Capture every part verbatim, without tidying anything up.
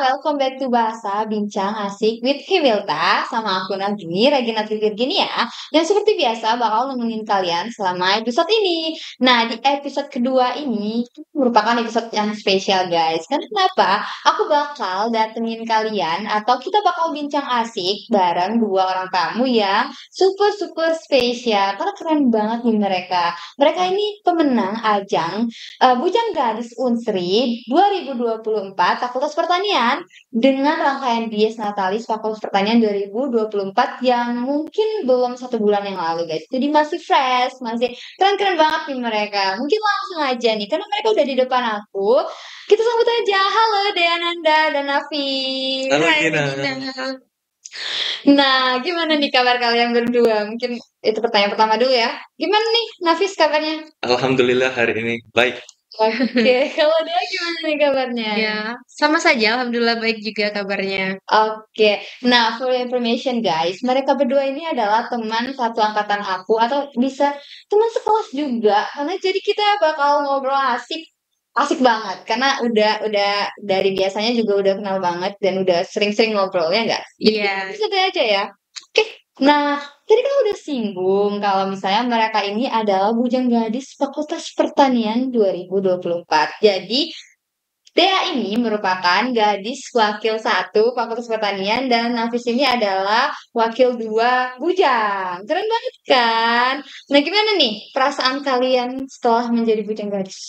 welcome back to Bahasa Bincang Asik with Himilta sama aku Najmi, Regina Virginia yang seperti biasa bakal nemenin kalian selama episode ini. Nah, di episode kedua ini merupakan episode yang spesial guys. Karena kenapa? Aku bakal datengin kalian atau kita bakal bincang asik bareng dua orang tamu yang super-super spesial. Karena keren banget nih mereka. Mereka ini pemenang ajang uh, Bujang Gadis Unsri dua ribu dua puluh empat Fakultas Pertanian dengan rangkaian Dies Natalis Fakultas Pertanian dua ribu dua puluh empat yang mungkin belum satu bulan yang lalu guys. Jadi masih fresh, masih keren-keren banget nih mereka. Mungkin langsung aja nih, karena mereka udah di depan aku. Kita sambut aja. Halo Dea Nanda dan Nafi. Halo Hai Gina. Regina. Nah, gimana nih kabar kalian berdua? Mungkin itu pertanyaan pertama dulu ya. Gimana nih Nafis kabarnya? Alhamdulillah hari ini baik. Oke, kalau dia gimana nih kabarnya? Ya, sama saja. Alhamdulillah baik juga kabarnya. Oke, nah for your information guys, mereka berdua ini adalah teman satu angkatan aku atau bisa teman sekelas juga. Karena jadi kita bakal ngobrol asik, asik banget. Karena udah udah dari biasanya juga udah kenal banget dan udah sering-sering ngobrolnya nggak? Jadi Iya. kita bisa aja ya. Oke, nah tadi kan udah singgung kalau misalnya mereka ini adalah Bujang Gadis Fakultas Pertanian dua ribu dua puluh empat. Jadi Dea ini merupakan gadis wakil satu Fakultas Pertanian dan Nafis ini adalah wakil dua Bujang. Keren banget kan? Nah gimana nih perasaan kalian setelah menjadi Bujang Gadis?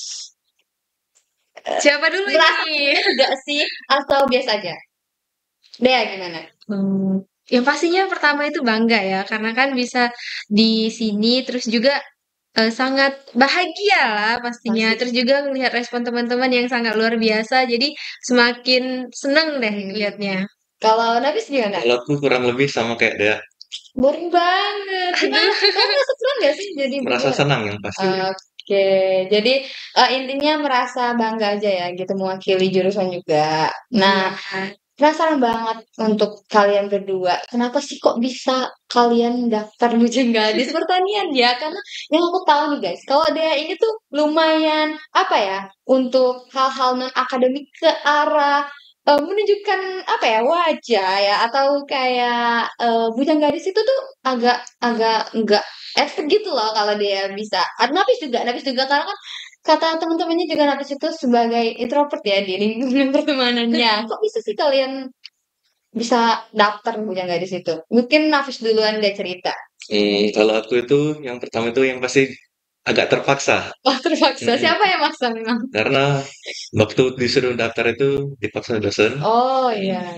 Siapa dulu Merasa ini? enggak sih atau biasa aja? Dea gimana? Hmm, yang pastinya pertama itu bangga ya, karena kan bisa di sini, terus juga eh, sangat bahagia lah pastinya. Pasti. Terus juga melihat respon teman-teman yang sangat luar biasa, jadi semakin seneng deh Hmm. lihatnya. Kalau Nafis gimana? Kalau aku kurang lebih sama kayak dia, Boring banget. Gimana? Kamu merasa senang gak sih jadi merasa Bujang? senang yang pasti. Oke, jadi eh, intinya merasa bangga aja ya gitu mewakili jurusan juga. Nah, Iya. penasaran banget untuk kalian berdua. Kenapa sih kok bisa kalian daftar Bujang Gadis Pertanian ya? Karena yang aku tahu nih guys, kalau dia ini tuh lumayan apa ya untuk hal-hal non akademik ke arah eh, menunjukkan apa ya wajah ya atau kayak eh, Bujang Gadis itu tuh agak agak enggak efek gitu loh kalau dia bisa. Ah, Nafis juga, Nafis juga karena kan kata teman-temannya juga Nafis itu sebagai introvert ya di lingkungan pertemanannya. Kok bisa sih kalian bisa daftar Bujang Gadis itu? Mungkin Nafis duluan deh cerita. Hmm, kalau aku itu yang pertama itu yang pasti agak terpaksa. Oh terpaksa. Mm-mm. Siapa yang maksa memang? Karena waktu disuruh daftar itu dipaksa dosen, Oh iya.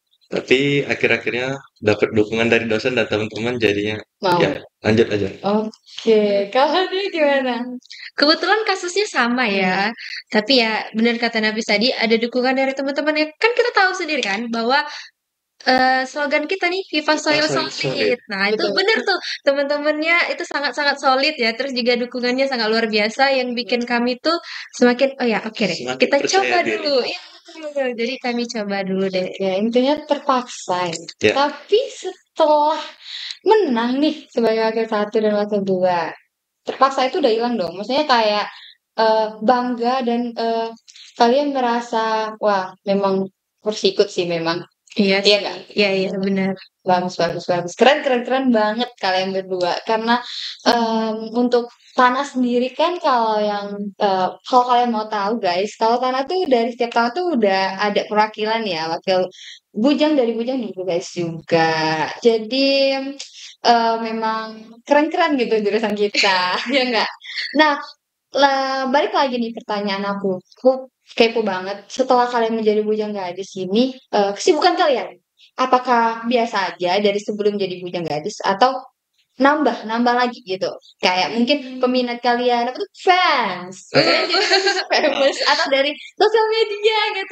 tapi akhir-akhirnya dapat dukungan dari dosen dan teman-teman jadinya Mau. ya lanjut aja. Oke, kalau dia gimana? Kebetulan kasusnya sama ya, tapi ya benar kata Nafis tadi ada dukungan dari teman-teman ya. Kan kita tahu sendiri kan bahwa eh, slogan kita nih Viva Soil Soil Solid. solid. Nah itu Betul. benar tuh teman-temannya itu sangat-sangat solid ya. Terus juga dukungannya sangat luar biasa yang bikin kami tuh semakin oh ya oke deh Semakin kita percaya coba diri. dulu. Iya betul. Jadi kami coba dulu deh. Ya intinya terpaksa ya. Ya. Tapi setelah menang nih sebagai wakil satu dan wakil dua, terpaksa itu udah hilang dong. Maksudnya kayak eh, bangga dan eh, kalian merasa wah memang harus ikut sih memang. Iya Iya sih. nggak? Iya iya benar. Bagus, bagus, bagus. Keren, keren, keren banget kalian berdua. Karena em, untuk tanah sendiri kan kalau yang eh, kalau kalian mau tahu guys, kalau tanah tuh dari setiap tahun tuh udah ada perwakilan ya, wakil bujang dari bujang juga guys juga. Jadi eh, memang keren-keren gitu jurusan kita, ya enggak? Nah, lah, balik lagi nih pertanyaan aku. Aku kepo banget. Setelah kalian menjadi bujang gadis ini, eh, kesibukan kalian? Apakah biasa aja dari sebelum jadi bujang gadis atau nambah nambah lagi gitu? Kayak mungkin peminat kalian apa tuh fans, kalian jadi famous atau dari sosial media gitu?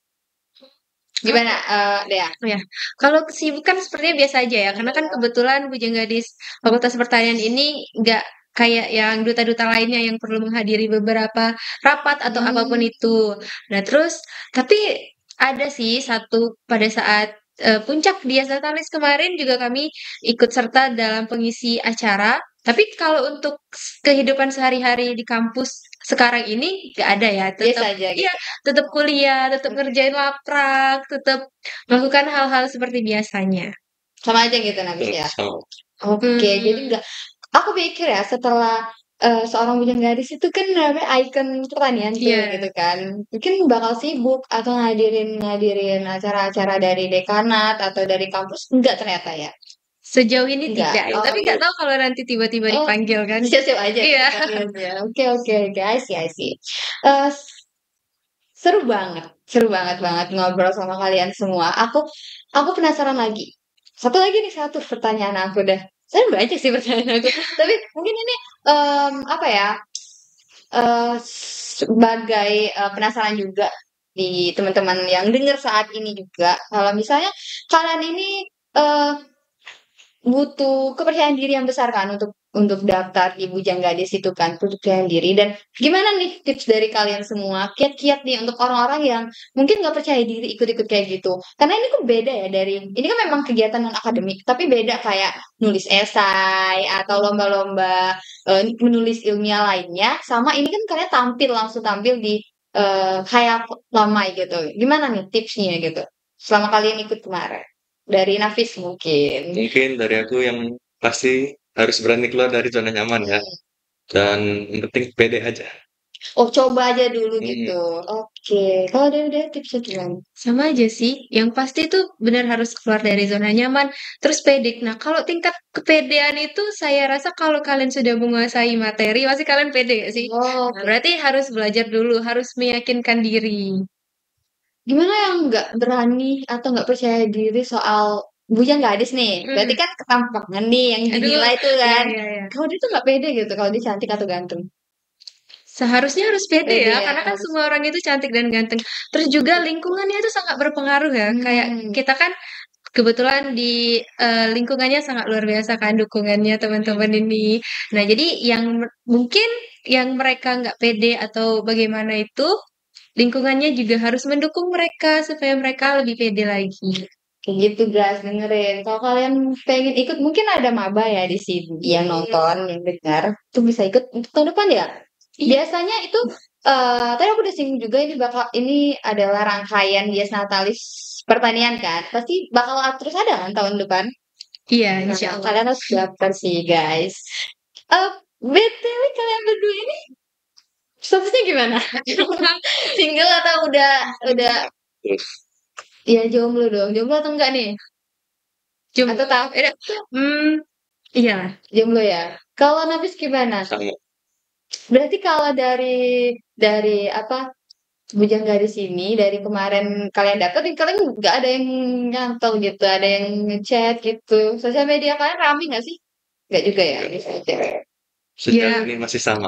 Gimana, eh Dea? Ya, kalau kesibukan sepertinya biasa aja ya, karena kan kebetulan Bujang Gadis Fakultas Pertanian ini nggak kayak yang duta-duta lainnya yang perlu menghadiri beberapa rapat atau Hmm. apapun itu. Nah, terus tapi ada sih satu pada saat eh, puncak Dias Natalis kemarin juga kami ikut serta dalam pengisi acara. Tapi kalau untuk kehidupan sehari-hari di kampus sekarang ini nggak ada ya, Biasa tetap aja iya, gitu. tetap kuliah, tetap Mhm. ngerjain laprak, tetap melakukan hal-hal seperti biasanya. Sama aja gitu Nabis Betul, ya? sama. Oke, jadi Mmm. nggak aku pikir ya setelah, eee, seorang bujang gadis itu kan namanya ikon pertanian tuh gitu Iya. kan, mungkin bakal sibuk atau ngadirin ngadirin acara-acara dari dekanat atau dari kampus, enggak ternyata ya? Sejauh ini Enggak? tidak ya, Oh, tapi nggak iya. tahu kalau nanti tiba-tiba Oh, dipanggil kan. siap-siap aja gitu Iya. kalian ya. Oke oke oke, I see I see. Eee, s seru banget seru banget banget ngobrol sama kalian semua. Aku aku penasaran lagi. Satu lagi nih, satu pertanyaan aku deh. Sebenarnya banyak sih pertanyaan aku, tapi mungkin ini, mmm, apa ya, eee, sebagai, eee, penasaran juga di teman-teman yang denger saat ini juga, kalau misalnya kalian ini, eee, butuh kepercayaan diri yang besar kan untuk untuk daftar di bujang gadis itu kan, butuh kepercayaan diri dan gimana nih tips dari kalian semua, kiat-kiat nih untuk orang-orang yang mungkin nggak percaya diri ikut-ikut kayak gitu? Karena ini kan beda ya dari ini kan memang kegiatan non-akademik, tapi beda kayak nulis esai atau lomba-lomba, eee, menulis ilmiah lainnya, sama ini kan kalian tampil, langsung tampil di, eee, kayak lomai gitu. Gimana nih tipsnya gitu, selama kalian ikut kemarin? Dari Nafis mungkin. Mungkin dari aku yang pasti harus berani keluar dari zona nyaman ya, Mhm. dan yang penting pede aja. Oh, coba aja dulu Mhm. gitu. Oke, kalau dari Dea tipsnya gimana? Sama aja sih, yang pasti tuh benar harus keluar dari zona nyaman, terus pede. Nah, kalau tingkat kepedean itu saya rasa kalau kalian sudah menguasai materi, pasti kalian pede nggak sih? Oh, Nah, oke. berarti harus belajar dulu, harus meyakinkan diri. Gimana yang nggak berani atau nggak percaya diri soal bujang gadis nih? Berarti Mhm. kan ketampangan nih yang Aduh, dinilai tuh iya kan. iya iya. Kalau dia tuh nggak pede gitu kalau dia cantik atau ganteng? Seharusnya harus pede Pede ya, ya, karena kan harus. semua orang itu cantik dan ganteng. Terus juga lingkungannya itu sangat berpengaruh ya, kayak Hmm. kita kan kebetulan di, eee, lingkungannya sangat luar biasa kan dukungannya teman-teman ini. Nah, jadi yang me mungkin yang mereka nggak pede atau bagaimana itu, lingkungannya juga harus mendukung mereka supaya mereka lebih pede lagi. Kayak gitu guys, dengerin. Kalau kalian pengen ikut, mungkin ada maba ya di sini yang nonton, yang dengar, tuh bisa ikut untuk tahun depan ya. Iya. Biasanya itu, eee, tadi aku udah singgung juga ini bakal ini adalah rangkaian Dies Natalis pertanian kan, pasti bakal a terus ada kan tahun depan? Iya, Nah, insya Allah. kalian harus daftar sih guys. Eee, B T W kalian berdua ini statusnya gimana? Single atau udah udah Terus ya jomblo dong, jomblo atau enggak nih? Cum Atau tahu beda mmm, iya. jomblo ya? Kalau Nafis gimana? sama. Berarti kalau dari dari apa, bujang gadis ini, dari kemarin kalian daftar nih kalian nggak ada yang nyantol gitu, ada yang nge-chat gitu, sosial media kalian rame nggak sih? Nggak juga ya? Enggak. Biasa aja. Sejauh Iya. ini masih sama.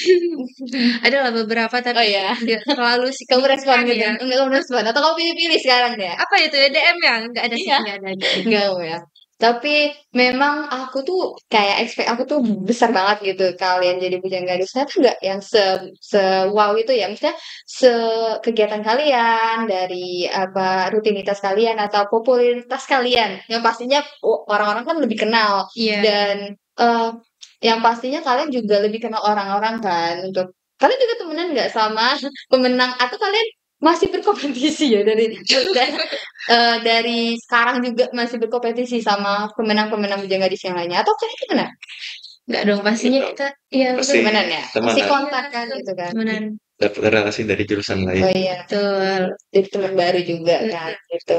Adalah beberapa Oh tapi ya? nggak terlalu Kamu respon signifikan gitu? ya. Enggak kamu respon atau kamu pilih-pilih sekarang deh? Apa itu ya, D M ya? Nggak ada sih, Iya. nggak ada ada. Enggak kamu ya? Tapi memang aku tuh kayak expect aku tuh besar banget gitu kalian jadi bujang gadis. Ternyata enggak yang se se-wow itu ya, maksudnya sekegiatan kalian, dari apa, rutinitas kalian atau popularitas kalian, yang pastinya o orang-orang kan lebih kenal Iya. dan, eee, yang pastinya kalian juga lebih kenal orang-orang kan untuk kalian juga temenan nggak sama pemenang atau kalian masih berkompetisi ya dari da eee, dari sekarang juga masih berkompetisi sama pemenang-pemenang bujang gadis yang lainnya atau kalian gimana? Nggak dong, pastinya Betul. kita iya betul. Masih Temenan ya? Masih temenan. kontak kan Iya, gitu kan? temenan. Dapat relasi dari jurusan lain. Oh iya, Betul. jadi teman baru juga kan, Mhm. gitu.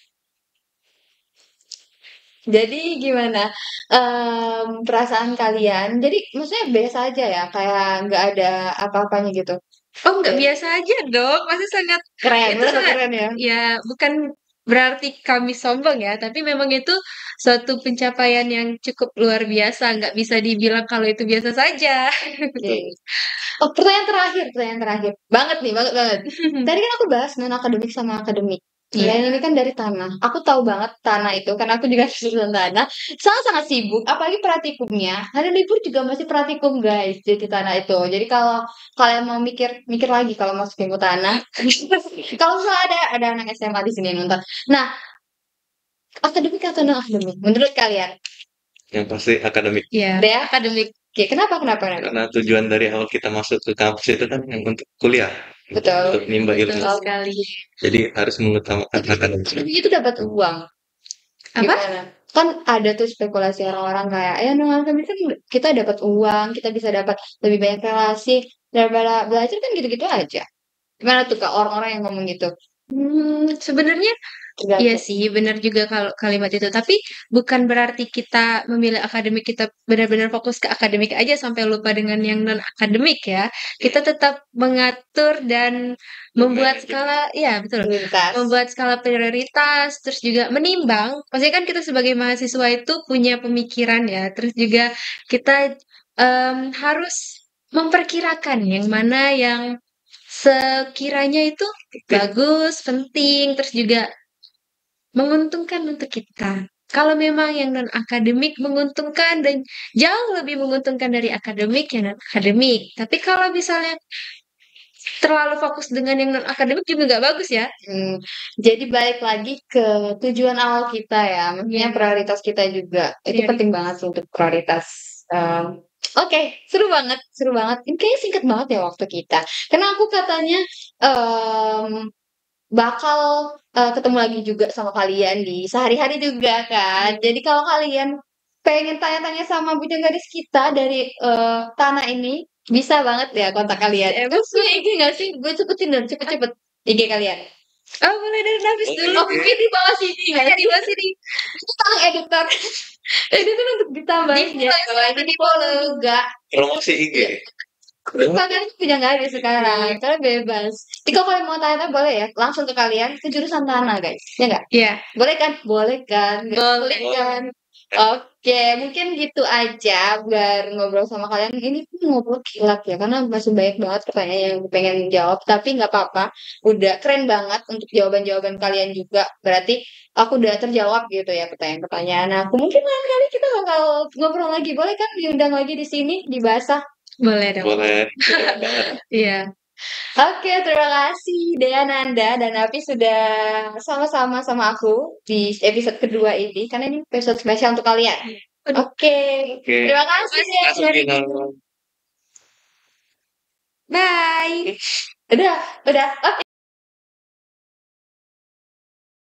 Jadi gimana, mmm, perasaan kalian? Jadi maksudnya biasa aja ya, kayak nggak ada apa-apanya gitu? Oh, nggak Dari biasa aja dong, pasti sangat Keren, itu merasa sangat keren ya? ya bukan berarti kami sombong ya, tapi memang itu suatu pencapaian yang cukup luar biasa, nggak bisa dibilang kalau itu biasa saja. Oke. Oh, pertanyaan terakhir pertanyaan terakhir, banget nih, banget banget. Tadi kan aku bahas non-akademik sama akademik. Kalian Iya. ini kan dari tanah. Aku tahu banget tanah itu karena aku juga jurusan tanah, sangat-sangat sibuk, apalagi praktikumnya. Hari libur juga masih praktikum, guys, jadi tanah itu. Jadi kalau kalian mau mikir mikir lagi kalau masuk ilmu tanah, kalau misalnya ada ada anak S M A di sini yang nonton. Nah, akademik atau non-akademik menurut kalian? Yang pasti akademik. Iya, Dea? akademik. Oke, kenapa kenapa kenapa? Karena tujuan dari awal kita masuk ke kampus itu kan yang untuk kuliah, Betul. untuk nimba Betul ilmu. sekali. Jadi harus mengutamakan Tapi akademik. tapi itu dapat uang. Apa? Gimana? Kan ada tuh spekulasi orang-orang kayak, ya dengan akademik kan kita dapat uang, kita bisa dapat lebih banyak relasi daripada belajar kan gitu-gitu aja. Gimana tuh Kak orang-orang yang ngomong gitu? Hmm, sebenarnya iya Tergantung. sih, benar juga kalau kalimat itu. Tapi bukan berarti kita memilih akademik kita benar-benar fokus ke akademik aja sampai lupa dengan yang non akademik ya. Kita tetap mengatur dan membuat Manage. skala, ya betul, Prioritas. membuat skala prioritas, terus juga menimbang. Pastinya kan kita sebagai mahasiswa itu punya pemikiran ya. Terus juga kita em, harus memperkirakan yang mana yang sekiranya itu bagus, penting, terus juga menguntungkan untuk kita. Kalau memang yang non-akademik menguntungkan dan jauh lebih menguntungkan dari akademik, ya non-akademik. Tapi kalau misalnya terlalu fokus dengan yang non-akademik juga nggak bagus ya. Hmm, jadi balik lagi ke tujuan awal kita ya, maksudnya Iya. prioritas kita juga. Itu Prioritas. penting banget sih untuk prioritas. Em, Oke, seru banget, seru banget. Ini kayaknya singkat banget ya waktu kita. Karena aku katanya em, bakal eh, ketemu lagi juga sama kalian di sehari-hari juga kan. Jadi kalau kalian pengen tanya-tanya sama bujang gadis kita dari eh, tanah ini, bisa banget ya kontak kalian. D M. Terus gue I G gak sih? Gue sebutin dong, cepet-cepet I G kalian. Oh, boleh dari Nafis Boleh. dulu. Oh, mungkin di bawah sini ya. Iya, di bawah sini. Itu tolong editor. Editor untuk ditambahin Di ya. follow, Kalau ini di follow juga. Promosi I G. Iya. Kalian punya nggak ada sekarang, kalian bebas. Jadi kalau kalian mau tanya boleh ya, langsung ke kalian ke jurusan tanah guys, ya nggak? Iya. Boleh kan? Boleh kan? Nggak Boleh. kan? Oke, mungkin gitu aja biar ngobrol sama kalian. Ini tuh ngobrol kilat ya, karena masih banyak banget pertanyaan yang pengen jawab. Tapi nggak apa-apa, udah keren banget untuk jawaban-jawaban kalian juga. Berarti aku udah terjawab gitu ya pertanyaan-pertanyaan aku. Mungkin lain kali kita bakal ngobrol lagi. Boleh kan diundang lagi di sini di Basah? Boleh dong. Boleh. Iya. Oke, terima kasih Dea Nanda dan Nafi sudah sama-sama sama aku di episode kedua ini karena ini episode spesial untuk kalian. Oke, Oke. terima kasih Terima ya. Masuk Dina. Bye. Udah, udah. Oke.